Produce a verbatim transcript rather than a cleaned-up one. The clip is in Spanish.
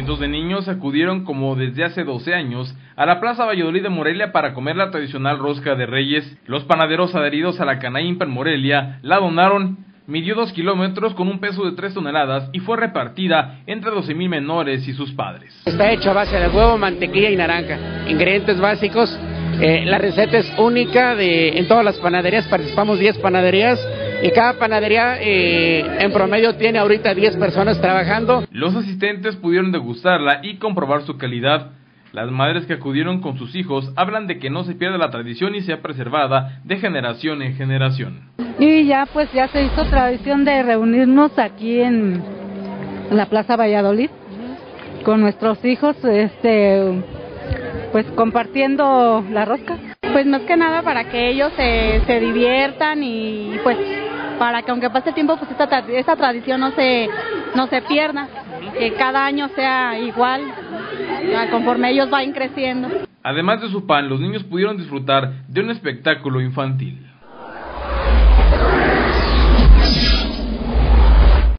Cientos de niños acudieron como desde hace doce años a la Plaza Valladolid de Morelia para comer la tradicional rosca de Reyes. Los panaderos adheridos a la Canaimpa en Morelia la donaron. Midió dos kilómetros con un peso de tres toneladas y fue repartida entre doce mil menores y sus padres. Está hecho a base de huevo, mantequilla y naranja. Ingredientes básicos. Eh, la receta es única de en todas las panaderías. Participamos diez panaderías. Y cada panadería eh, en promedio tiene ahorita diez personas trabajando. Los asistentes pudieron degustarla y comprobar su calidad. Las madres que acudieron con sus hijos hablan de que no se pierda la tradición y sea preservada de generación en generación. Y ya pues ya se hizo tradición de reunirnos aquí en la Plaza Valladolid con nuestros hijos, este, pues compartiendo la rosca. Pues más que nada para que ellos se, se diviertan y pues para que aunque pase el tiempo pues esta, esta tradición no se, no se pierda, que cada año sea igual, conforme ellos vayan creciendo. Además de su pan, los niños pudieron disfrutar de un espectáculo infantil.